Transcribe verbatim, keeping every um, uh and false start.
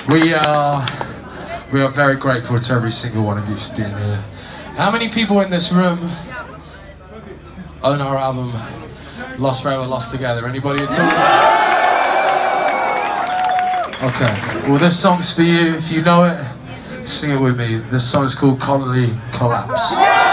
We are, we are very grateful to every single one of you for being here. How many people in this room own our album, Lost Forever, Lost Together? Anybody at all? Okay, well this song's for you. If you know it, sing it with me. This song's called Connolly Collapse.